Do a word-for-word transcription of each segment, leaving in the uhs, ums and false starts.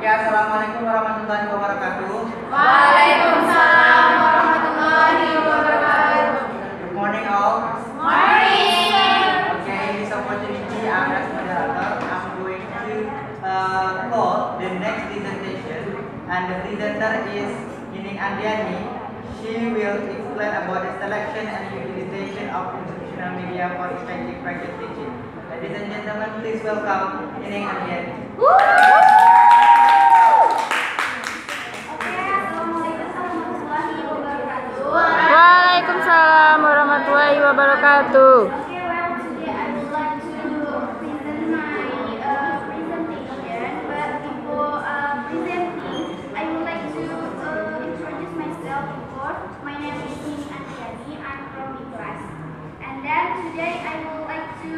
Oke, assalamualaikum warahmatullahi wabarakatuh. Waalaikumsalam warahmatullahi wabarakatuh. Good morning all. Morning. Okay, in this opportunity, I'm as moderator. I'm going to uh, call the next presentation, and the presenter is Andriani. She will explain about the selection and utilization of instructional media for effective practice teaching. Ladies and gentlemen, please welcome Andriani. Waalaikumsalam warahmatullahi wabarakatuh. Okay, well, today I would like to present my uh, presentation, but before uh, presenting, I would like to uh, introduce myself before. My name is Andriani. I'm from the class, and then today I would like to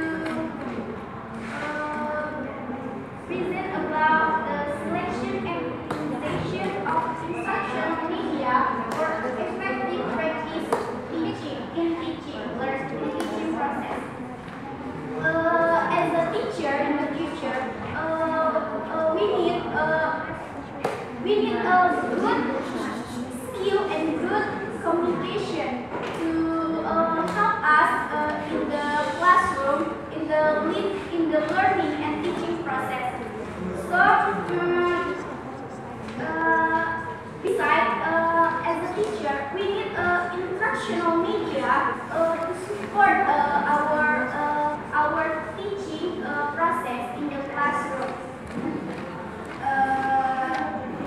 uh, present about the selection and utilization of instructional media for effective practice teaching in teaching learning teaching process. Uh, as a teacher in the future, uh, uh, we need uh, we need a good skill and good communication to uh, help us uh, in the classroom, in the in the learning and teaching process. So, um, uh, besides, uh, as a teacher, we need uh, instructional media uh, to support uh, our uh, our teaching uh, process in the classroom. Uh,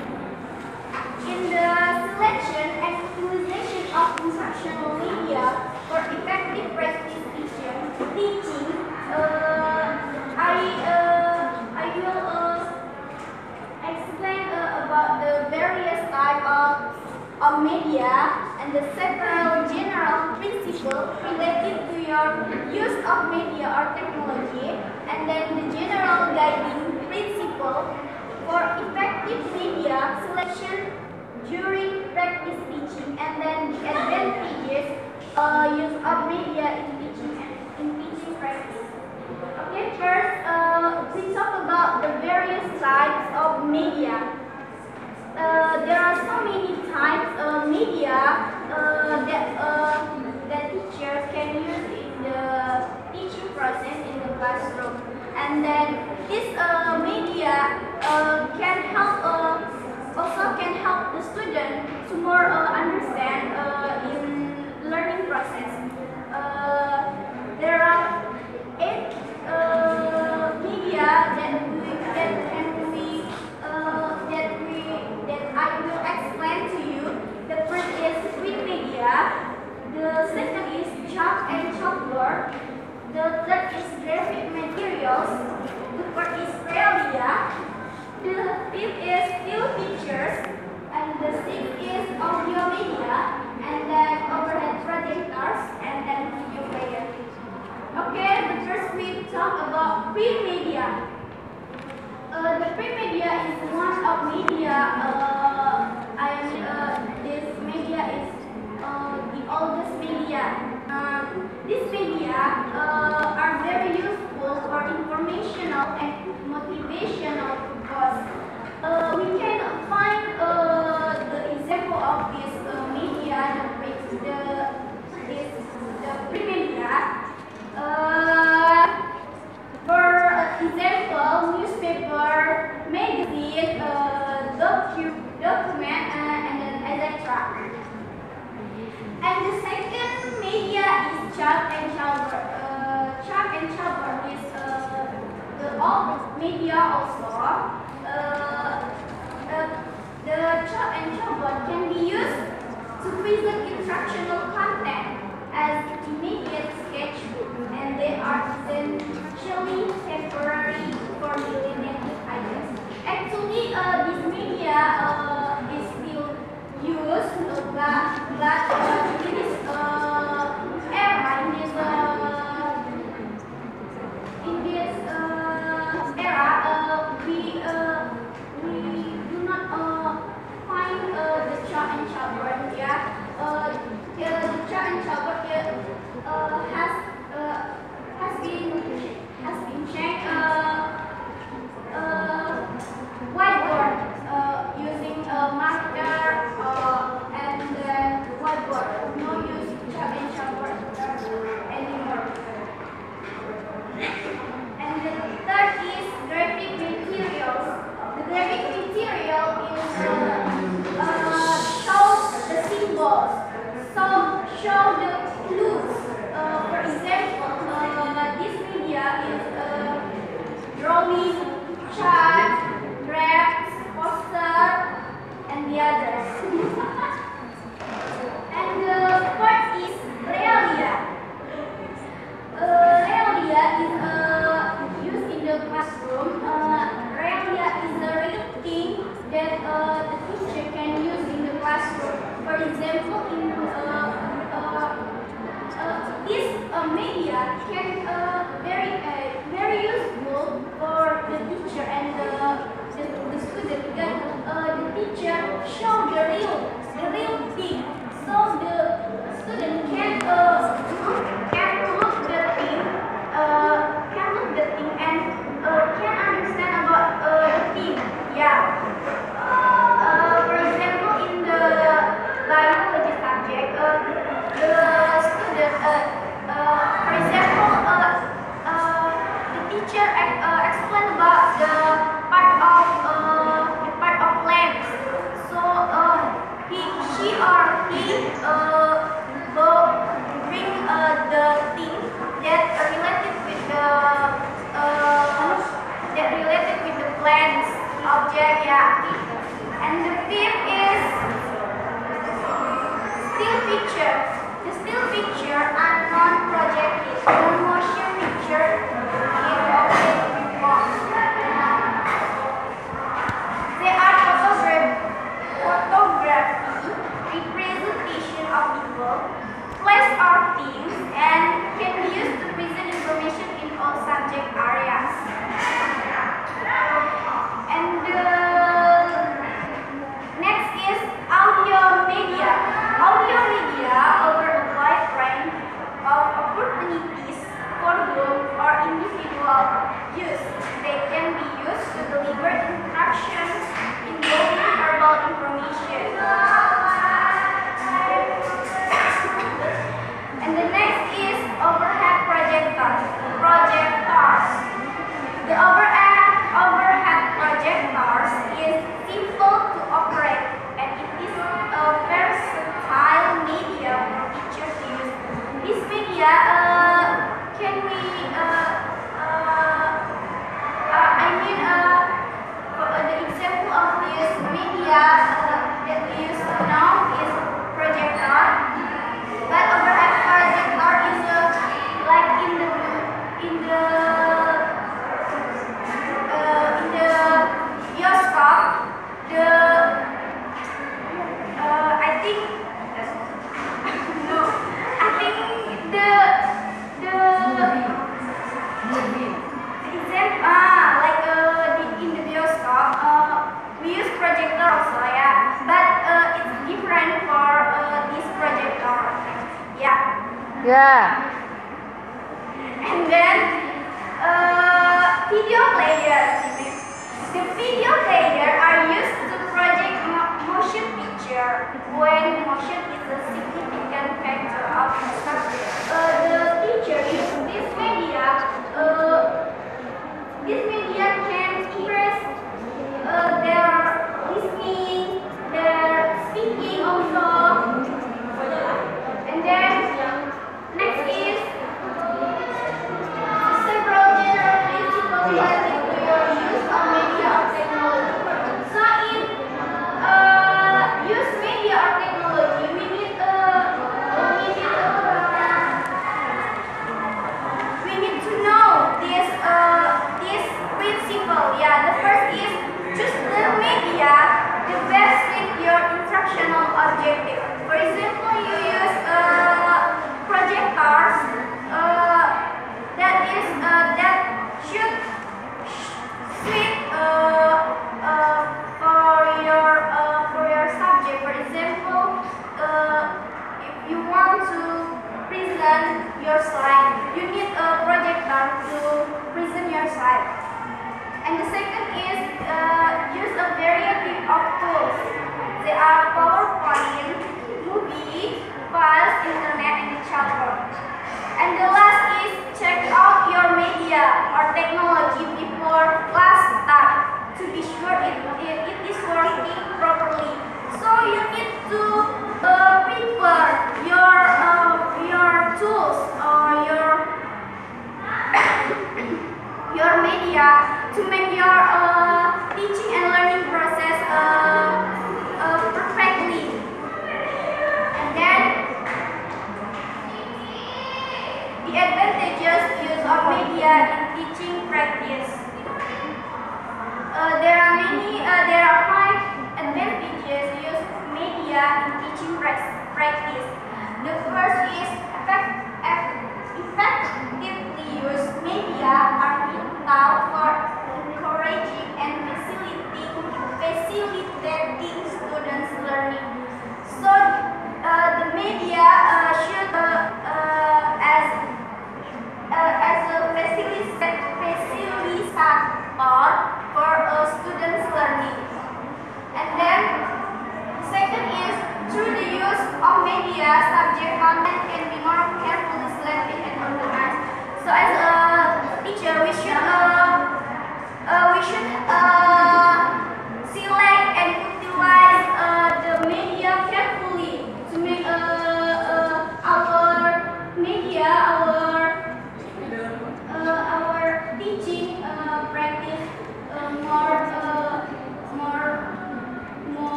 in the selection and utilization of instructional media for effective practice teaching, teaching, uh, I uh, I will uh, explain uh, about the various type of of media and the several general principles related to your use of media or technology, and then the general guiding principle for effective media selection during practice teaching, and then the advantages uh, use of media in teaching and in teaching practice. Okay, first uh, we talk about the various types of media. Uh, there are so many types of media uh, that uh, that teachers can use in the teaching process in the classroom, and then this uh, media uh, can help uh, also can help the student to more uh, understand uh, in learning process. Uh, there are eight uh, media that we that can we uh, that we that I will explain to you. The first is print media, the second is chalk and chalkboard, the third is graphic materials, the fourth is braille media, the fifth is still pictures, and the sixth is audio media, and then overhead projectors, and then video player. Okay, the first we talk about print media. Uh, the print media is one of media. Uh, I uh, this media is uh, the oldest media. Uh, this media uh, are very useful for informational and motivational purpose. Uh, we can find uh, the example of this uh, media, the the this the print media. Uh, for example, newspaper, magazine, uh, docu document, uh, and then et cetera. And the second media is chalk and chalkboard. Uh, chalk and chalkboard is uh, the old media also. Uh, uh, the chalk and chalkboard can be used to present instructional content as immediate sketchbook, and they are essentially temporary for millennial items. Actually, uh, this media uh, is still used, uh, but, but uh, in this uh, era, in this uh, in this uh, era, uh, we uh, we do not uh, find uh, the chalk and chalkboard. Yeah, uh, the chalk and chalkboard uh, has uh, has been has been changed. Uh, lens, object, yeah. And the fifth is still picture. The still picture are non-projected. The motion picture is object report. They are photograph, photography, representation of people, place or things, and can be used to present information in all subject areas. And uh, next is audio media. Audio media over a wide range of opportunities for group or individual use. They can be used to deliver instructions involving verbal information. And the next is overhead projectors. Projectors. The overhead overhead projectors is simple to operate, and it is a versatile media for teachers to use. This media uh, can we uh, uh, uh, I mean uh, for, uh, the example of this media uh, that we use now is projector. But overhead projector is uh, like in the in the uh, in the bioscope. The uh, I think no, I think the the example ah like uh, the, in the bioscope uh, we use projector also, yeah, but uh, it's different for uh, this projector, yeah. Yeah. And then uh, video players. The video player are used to project mo motion picture when motion is a significant factor of instruction. Uh, the teacher uses this media. Uh, this media can express uh, their listening, their speaking also. And then next is several general principles related to your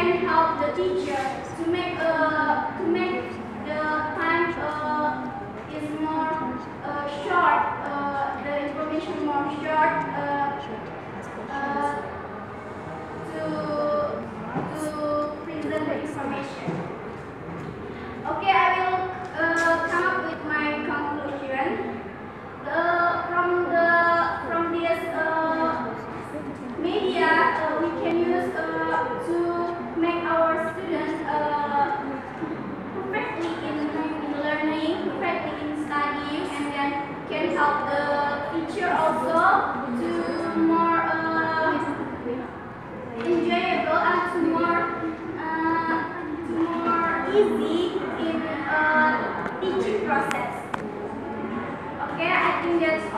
can help the teacher to make uh, to make the time uh, is more uh, short, uh, the information more short uh, uh, to to present the information. Okay, I will uh, come up with my conclusion. The, from the from this uh, media, uh, we can use uh, to make our students uh, perfectly in, in learning, perfectly in studying, and then can help the teacher also to more uh, enjoyable and to more uh, to more easy in uh, teaching process. Okay, I think that's